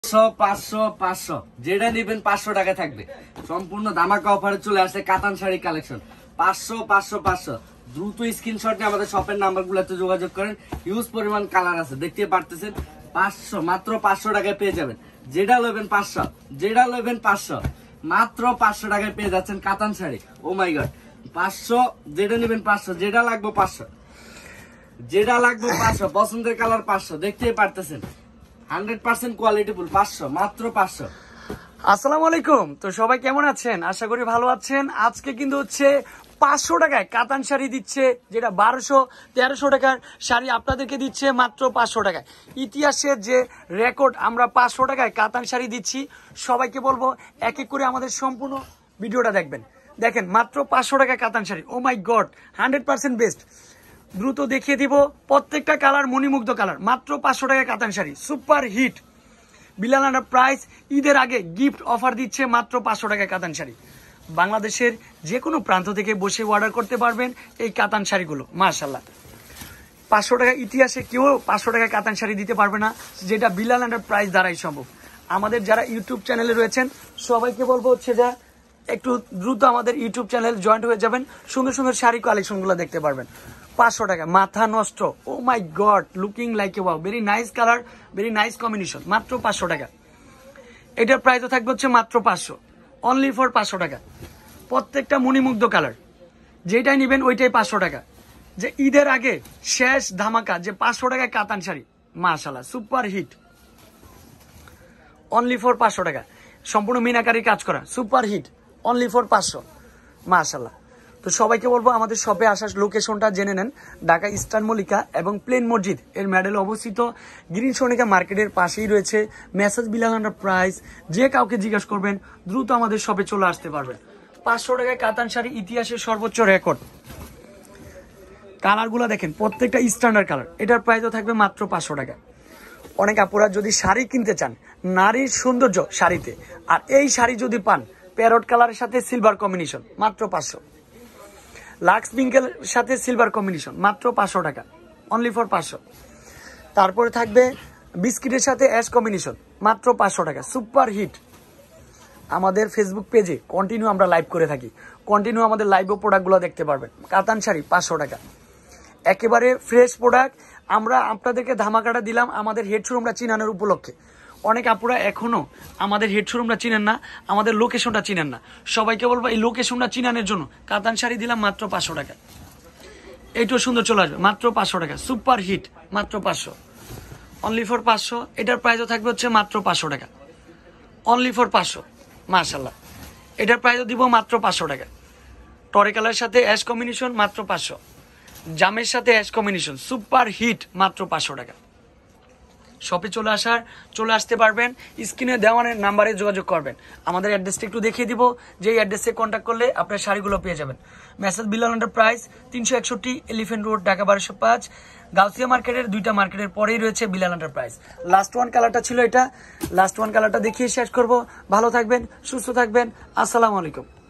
500 যেটা নিবেন 500 টাকা থাকবে। সম্পূর্ণ ধামাকা অফারে চলে আসছে কাতান শাড়ি কালেকশন। 500 দ্রুত স্ক্রিনশট নিয়ে আমাদের শপের নাম্বারগুলোতে যোগাযোগ করেন। হিউজ পরিমাণ কালার আছে, দেখতে পারতেছেন। 500 মাত্র 500 টাকায় পেয়ে যাবেন। যেটা লবেন 500, যেটা লবেন 500, মাত্র 500 টাকায় পেয়ে যাচ্ছেন কাতান শাড়ি। ও মাই গড, 500 যেটা নেবেন 500, যেটা লাগবে 500, যেটা লাগবে 500, পছন্দের কালার 500, দেখতেই পারতেছেন। 100% কোয়ালিটিফুল। 500 মাত্র 500। আসসালামু আলাইকুম। তো সবাই কেমন আছেন? আশা করি ভালো আছেন। আজকে কিন্তু হচ্ছে 500 টাকায় কাতান শাড়ি দিচ্ছে, যেটা 1200-1300 টাকার শাড়ি আপনাদেরকে দিচ্ছে মাত্র 500 টাকায়। ইতিহাসের যে রেকর্ড, আমরা 500 টাকায় কাতান শাড়ি দিচ্ছি। সবাইকে বলবো এক এক করে আমাদের সম্পূর্ণ ভিডিওটা দেখবেন। দেখেন মাত্র 500 টাকায় katan sari. Oh my god, 100% best. দ্রুত দেখিয়ে দিব প্রত্যেকটা কালার, মণিমুগ্ধ কালার। মাত্র 500 টাকায় katan sari, super hit. Bilal enterprise ঈদের আগে গিফট অফার দিচ্ছে মাত্র 500 টাকায় কাতান শাড়ি। বাংলাদেশের যে কোনো প্রান্ত থেকে বসে অর্ডার করতে পারবেন এই কাতান শাড়িগুলো। মাশাআল্লাহ, 500 টাকা ইতিহাসে কেউ 500 টাকায় কাতান শাড়ি দিতে পারবে না, যেটা বিলাল এন্টারপ্রাইজ দ্বারাই সম্ভব। আমাদের যারা ইউটিউব চ্যানেলে রয়েছেন সবাইকে বলবো হচ্ছে যা একটু দ্রুত আমাদের ইউটিউব চ্যানেল জয়েন্ট হয়ে যাবেন, সুন্দর সুন্দর শাড়ি কালেকশনগুলো দেখতে পারবেন। 500 টাকা, মাথা নষ্ট। Oh my god, looking like a wow, very nice colour, very nice combination. মাত্র 500 টাকা। এটার প্রাইসও থাকবে হচ্ছে মাত্র 500, অনলি ফর 500 টাকা। প্রত্যেকটা মণিমুগ্ধ কালার, যেটাই নেবেন ওইটাই 500 টাকা। যে ঈদের আগে শেষ ধামাকা, যে 500 টাকায় কাতান শাড়ি, মাশাআল্লাহ সুপার হিট। অনলি ফর 500 টাকা, সম্পূর্ণ মিনাকারি কাজ করা, সুপার হিট। অনলি ফর 500, মাশাআল্লাহ। তো সবাইকে বলবো আমাদের শপে আসার লোকেশনটা জেনে নেন। ঢাকা ইস্টার্ন মল্লিকা এবং প্লেন মসজিদ এর মেডেল অবস্থিত। গ্রিন সোনিকা মার্কেটের পাশেই রয়েছে মেসাজ বিলাল এন্টারপ্রাইজ। যে কাউকে জিজ্ঞাসা করবেন দ্রুত আমাদের শপে চলে আসতে পারবেন। 500 টাকায় কাতান শাড়ি, ইতিহাসের সর্বোচ্চ রেকর্ড। কালারগুলো দেখেন, প্রত্যেকটা স্ট্যান্ডার্ড কালার। এটার প্রাইসও থাকবে মাত্র 500 টাকা। অনেক আপুরা যদি শাড়ি কিনতে চান, নারীর সৌন্দর্য শাড়িতে, আর এই শাড়ি যদি পান প্যারট কালারের সাথে সিলভার কম্বিনেশন, মাত্র 500। লাক্স পিঙ্কের সাথে সিলভার কম্বিনেশন, মাত্র 500 টাকা, অনলি ফর 500। তারপরে থাকবে বিস্কিটের সাথে অ্যাশ কম্বিনেশন, মাত্র 500 টাকা, সুপার হিট। আমাদের ফেসবুক পেজে কন্টিনিউ আমরা লাইভ করে থাকি, কন্টিনিউ আমাদের লাইভ প্রোডাক্টগুলো দেখতে পারবেন। কাতান শাড়ি 500 টাকা, একেবারে ফ্রেশ প্রোডাক্ট। আমরা আপনাদেরকে ধামাকাটা দিলাম আমাদের হেড শোরুমটা চিনানোর উপলক্ষে। অনেক আপুরা এখনো আমাদের হেড শোরুমটা চিনেন না, আমাদের লোকেশনটা চিনেন না। সবাইকে বলবো এই লোকেশনটা চিনানোর জন্য কাতান শাড়ি দিলাম মাত্র 500 টাকা। এইটাও সুন্দর চলে আসবে, মাত্র 500 টাকা, সুপার হিট। মাত্র 500, অনলি ফর 500। এটার প্রাইসও থাকবে হচ্ছে মাত্র 500 টাকা, অনলি ফর 500, মাশাআল্লাহ। এটার প্রাইসও দিব মাত্র 500 টাকা। টরে কালারের সাথে অ্যাশ কম্বিনেশন, মাত্র 500। জামের সাথে অ্যাশ কম্বিনেশন, সুপার হিট, মাত্র 500 টাকা। শপে চলে আসতে পারবেন। স্ক্রিনে দেওয়ানের নাম্বারে যোগাযোগ করবেন। আমাদের অ্যাড্রেসটা একটু দেখিয়ে দিব, যেই অ্যাড্রেসে কন্ট্যাক্ট করলে আপনার শাড়িগুলো পেয়ে যাবেন। Message Bilal enterprise, 361 elephant road, Dhaka 1205। Gausia মার্কেটের দুইটা মার্কেটের পরেই রয়েছে বিলাল এন্টারপ্রাইজ। লাস্ট ওয়ান কালারটা ছিল এটা, লাস্ট ওয়ান কালারটা দেখিয়ে শেষ করব। ভালো থাকবেন, সুস্থ থাকবেন, আসসালামু আলাইকুম।